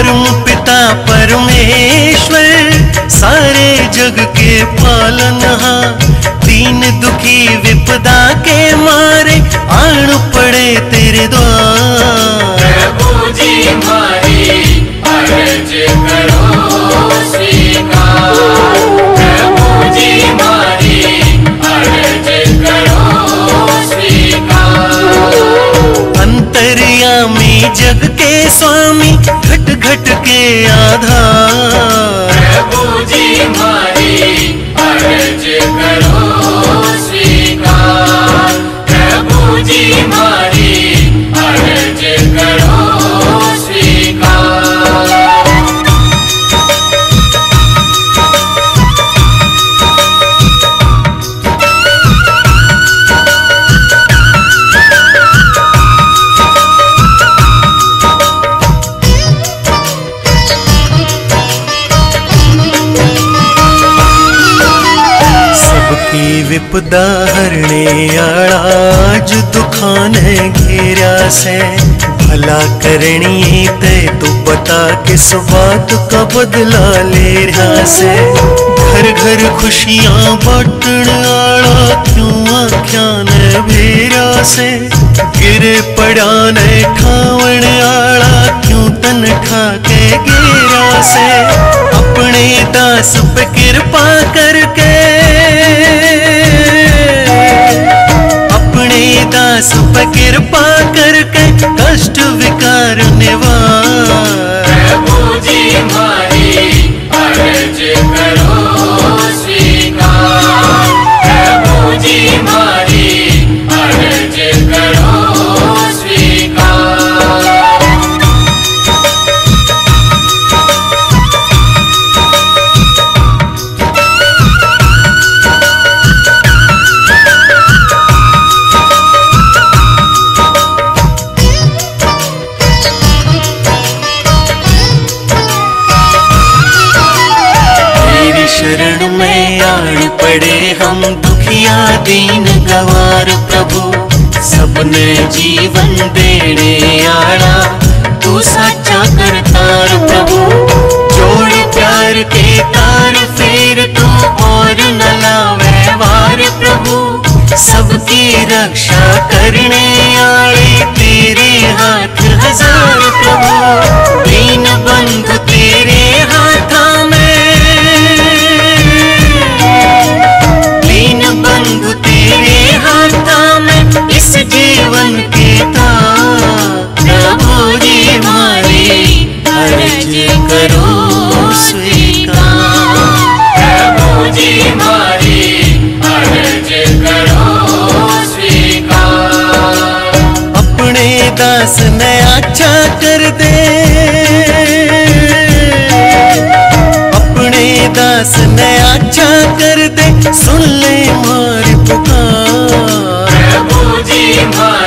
परम पिता परमेश्वर सारे जग के पालनहार, दीन दुखी विपदा के मारे आन पड़े तेरे द्वार। प्रभु जी हमारी अर्ज करो स्वीकार, प्रभु जी हमारी अर्ज करो स्वीकार। अंतर्यामी जग के स्वामी घट घट के आधार, प्रभु जी हमारी अर्ज करो स्वीकार, प्रभु जी हमारी अर्ज करो स्वीकार। विपदा हरने आड़ा आज दुखान घेरा से, भला करनी ते तू बता किस बात का बदला ले रहा से। घर घर खुशियां बांटन आड़ा क्यों आख्या न भेरा से, गिरे पड़ा न खावन आड़ा क्यों तन खा के गेरा से। अपने दास पे कृपा करके दास पर कृपा करके कष्ट विकार निवार। प्रभु जी हमारी अर्ज करो स्वीकार, प्रभु जी हमारी अर्ज करो स्वीकार। शरण में आड़ पड़े हम दुखिया दीन गवार प्रभु, सबने जीवन देने आड़ा तू साचा करतार प्रभु। जोड़ प्यार के तार फेर तू और न लावे वार प्रभु, सबकी रक्षा करने आड़े तेरे हाथ हजार प्रभु। दीन बंधु तेरे हाथा में, बंधु तेरे हाथा में इस जीवन के तार। प्रभु जी हमारी अर्ज करो स्वीकार, प्रभु जी हमारी अर्ज करो स्वीकार। अपने दास ने अच्छा कर दे, अपने दास ने अच्छा कर दे, सुन ले हमारी पुकार। प्रभु जी हमारी